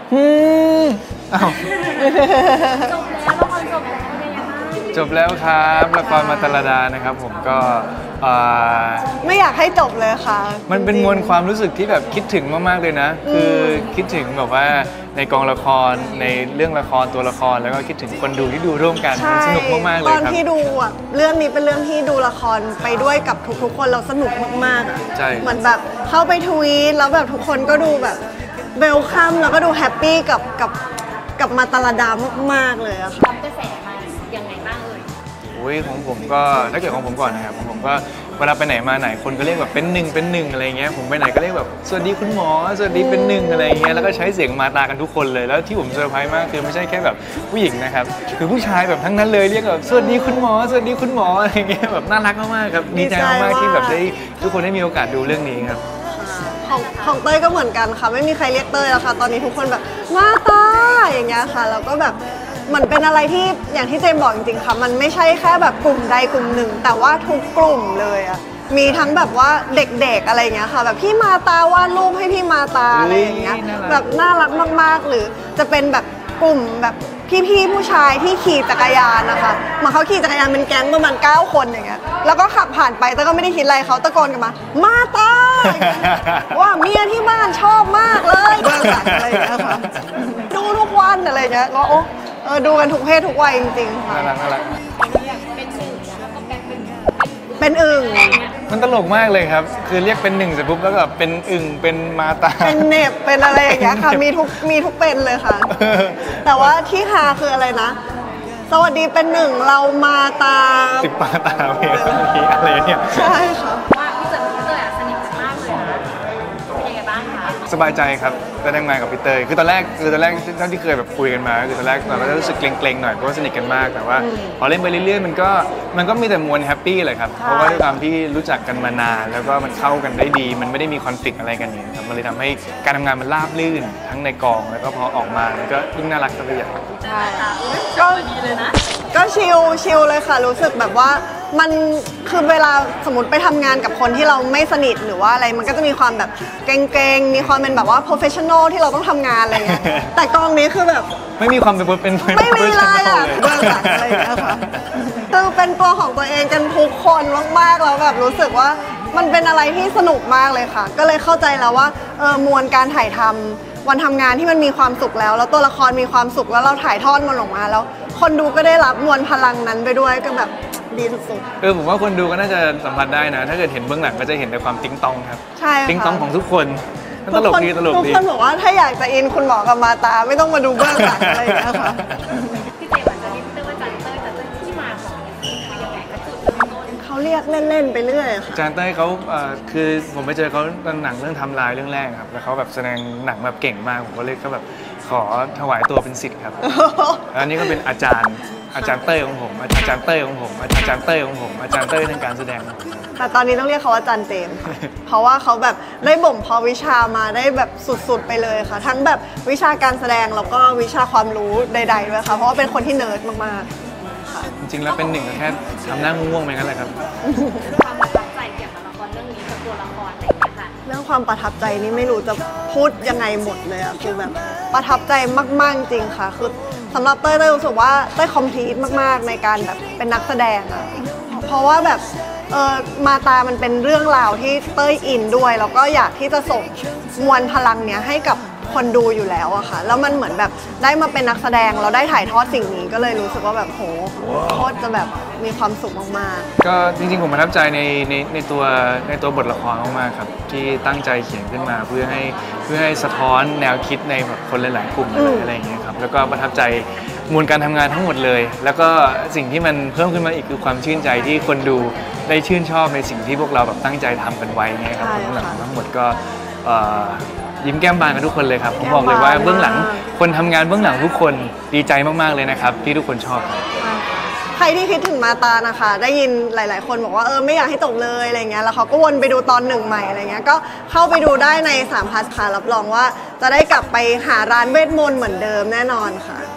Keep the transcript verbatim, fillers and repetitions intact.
อืมอ้าวจบแล้วละครจบแล้วเป็นยังไงบ้างจบแล้วครับละครมาตาลดานะครับผมก็ไม่อยากให้จบเลยค่ะมันเป็นมวลความรู้สึกที่แบบคิดถึงมากๆเลยนะคือคิดถึงแบบว่าในกองละครในเรื่องละครตัวละครแล้วก็คิดถึงคนดูที่ดูร่วมกันสนุกมากๆเลยครับตอนที่ดูอ่ะเรื่องนี้เป็นเรื่องที่ดูละครไปด้วยกับทุกๆคนเราสนุกมากๆอ่ะเหมือนแบบเข้าไปทวีตแล้วแบบทุกคนก็ดูแบบเวลคัมแล้วก็ดูแฮปปี้กับกับกับมาตาลดามากๆเลยอะค่ะรับกระแสมายังไงบ้างเอ่ยอุ้ยของผมก็ถ้าเกิดของผมก่อนนะครับของผมก็เวลาไปไหนมาไหนคนก็เรียกแบบเป็นหนึ่งเป็นหนึ่งอะไรเงี้ยผมไปไหนก็เรียกแบบสวัสดีคุณหมอสวัสดีเป็นหนึ่งอะไรเงี้ยแล้วก็ใช้เสียงมาตากันทุกคนเลยแล้วที่ผมเซอร์ไพรส์มากคือไม่ใช่แค่แบบผู้หญิงนะครับคือผู้ชายแบบทั้งนั้นเลยเรียกแบบสวัสดีคุณหมอสวัสดีคุณหมออะไรเงี้ยแบบน่ารักมากๆครับดีใจมากๆที่แบบได้ทุกคนได้มีโอกาสดูเรื่องนี้ครับของของเต้ยก็เหมือนกันค่ะไม่มีใครเรียกเต้ยแล้วค่ะตอนนี้ทุกคนแบบมาตาอย่างเงี้ยค่ะแล้วก็แบบเหมือนเป็นอะไรที่อย่างที่เจมบอกจริงๆค่ะมันไม่ใช่แค่แบบกลุ่มใดกลุ่มหนึ่งแต่ว่าทุกกลุ่มเลยอะมีทั้งแบบว่าเด็กๆอะไรเงี้ยค่ะแบบพี่มาตาวาดรูปให้พี่มาตาอะไรอย่างเงี้ยแบบน่ารักมากๆหรือจะเป็นแบบกลุ่มแบบพี่ๆผู้ชายที่ขี่จักรยานนะคะเหมือนเขาขี่จักรยานเป็นแก๊งประมาณเก้าคนอย่างเงี้ยแล้วก็ขับผ่านไปแต่ก็ไม่ได้คิดอะไรเขาตะโกนกันมามาตาว่าเมียที่บ้านชอบมากเลยเบื้องหลังอะไรอย่างเงี้ยค่ะดูทุกวันอะไรเงี้ยก็โอ้เออดูกันทุกเพศทุกวัยจริงๆค่ะน่ารักน่ารักเป็นหนึ่งแล้วก็แบ่งเป็นเป็นอึ่งมันตลกมากเลยครับคือเรียกเป็นหนึ่งเสร็จปุ๊บแล้วก็เป็นอึ่งเป็นมาตาเป็นเน็บเป็นอะไรอย่างเงี้ยค่ะมีทุกมีทุกเป็นเลยค่ะแต่ว่าที่ฮาคืออะไรนะสวัสดีเป็นหนึ่งเรามาตาติดปาตาเมียอะไรเนี่ยใช่ค่ะว่าพี่เต๋อพี่เต๋อสนิทกันมากเลยนะเป็นยังไงบ้างคะสบายใจครับได้ทำงานกับพี่เตยคือตอนแรกคือตอนแรกเท่าที่เคยแบบคุยกันมาคือตอนแรกเราก็จะรู้สึกเกรงๆหน่อยเพราะว่าสนิทกันมากแต่ว่าพอเล่นไปเรื่อยๆมันก็มันก็มีแต่มวลแฮปปี้เลยครับเพราะว่าด้วยความที่รู้จักกันมานานแล้วก็มันเข้ากันได้ดีมันไม่ได้มีคอนฟ lict อะไรกันอย่างนี้ครับมันเลยทำให้การทำงานมันราบรื่นทั้งในกองแล้วก็พอออกมามันก็ยิ่งน่ารักเข้าไปใหญ่ใช่ค่ะก็ดีเลยนะก็ชิลชิลเลยค่ะรู้สึกแบบว่ามันคือเวลาสมมติไปทำงานกับคนที่เราไม่สนิทหรือว่าอะไรมันก็จะมีความแบบเกรงๆมีความเป็นแบบว่า professional ที่เราต้องทำงานอะไรเงี้ยแต่กองนี้คือแบบไม่มีความเป็นเป็นไม่มีเลยอ่ะเบื้องหลังอะไรอย่างเงี้ยค่ะคือเป็นตัวของตัวเองกันทุกคนมากๆแล้วแบบรู้สึกว่ามันเป็นอะไรที่สนุกมากเลยค่ะก็เลยเข้าใจแล้วว่าเออมวลการถ่ายทำวันทำงานที่มันมีความสุขแล้วแล้วตัวละครมีความสุขแล้วเราถ่ายทอดมันออกมาแล้วคนดูก็ได้รับมวลพลังนั้นไปด้วยก็แบบดีสุดๆเออผมว่าคนดูก็น่าจะสัมผัสได้นะถ้าเกิดเห็นเบื้องหลังก็จะเห็นแต่ความติ๊งตองครับใช่ติ๊งตองของทุกคนตลกดีตลกดีทุกคนบอกว่าถ้าอยากจะอินคุณหมอกับมาตาไม่ต้องมาดูเบื้องหลังอะไรอย่างเงี้ยค่ะพี่เจมส์จะเรียกเต้ยว่าจันเต้ยแต่เต้ยที่มาของคือยังไงก็จุดเริ่มต้นเขาเรียกเล่นๆไปเรื่อยค่ะจานเต้ยเขาคือผมไปเจอเขาตอนหนังเรื่องทำลายเรื่องแรกครับแล้วเขาแบบแสดงหนังแบบเก่งมากผมก็เลยก็แบบขอถวายตัวเป็นศิษย์ครับอันนี้ก็เป็นอาจารย์อาจารย์เต้ยของผมอาจารย์เต้ยของผมอาจารย์เต้ยของผมอาจารย์เต้ยในการแสดงแต่ตอนนี้ต้องเรียกเขาว่าอาจารย์เจมส์เพราะว่าเขาแบบได้บ่มเพาะวิชามาได้แบบสุดๆไปเลยค่ะทั้งแบบวิชาการแสดงแล้วก็วิชาความรู้ใดๆด้วยค่ะเพราะว่าเป็นคนที่เนิร์ดมากๆค่ะจริงๆแล้วเป็นหนึ่งก็แค่ทำหน้าง่วงๆไปงั้นแหละครับความประทับใจเกี่ยวกับละครเรื่องนี้กับตัวละครอะไรอย่างเงี้ยค่ะเรื่องความประทับใจนี่ไม่รู้จะพูดยังไงหมดเลยอะคือแบบประทับใจมากๆจริงค่ะคือสำหรับเต้ยเต้ยรู้สึกว่าเต้ยคอมพลีทมากๆในการแบบเป็นนักแสดงอะเพราะว่าแบบเออมาตามันเป็นเรื่องราวที่เต้ยอินด้วยแล้วก็อยากที่จะส่งมวลพลังเนี้ยให้กับคนดูอยู่แล้วอะค่ะแล้วมันเหมือนแบบได้มาเป็นนักแสดงเราได้ถ่ายทอดสิ่งนี้ก็เลยรู้สึกว่าแบบโหโคตรจะแบบมีความสุขมากๆก็จริงๆผมประทับใจในในในตัวในตัวบทละครมากๆครับที่ตั้งใจเขียนขึ้นมาเพื่อให้เพื่อให้สะท้อนแนวคิดในแบบคนหลายๆกลุ่มอะไรอย่างเงี้ยครับแล้วก็ประทับใจมวลการทำงานทั้งหมดเลยแล้วก็สิ่งที่มันเพิ่มขึ้นมาอีกคือความชื่นใจที่คนดูได้ชื่นชอบในสิ่งที่พวกเราแบบตั้งใจทำกันไว้ไงครับทั้งหลังทั้งหมดก็ยิ้มแก้มบานกันทุกคนเลยครับผมบอกเลยว่าเบื้องหลังคนทำงานเบื้องหลังทุกคนดีใจมากๆเลยนะครับที่ทุกคนชอบใครที่คิดถึงมาตานะคะได้ยินหลายๆคนบอกว่าเออไม่อยากให้จบเลยอะไรเงี้ยแล้วเขาก็วนไปดูตอนหนึ่งใหม่อะไรเงี้ยก็เข้าไปดูได้ในสามพลัสค่ะรับรองว่าจะได้กลับไปหาร้านเวทมนต์เหมือนเดิมแน่นอนค่ะ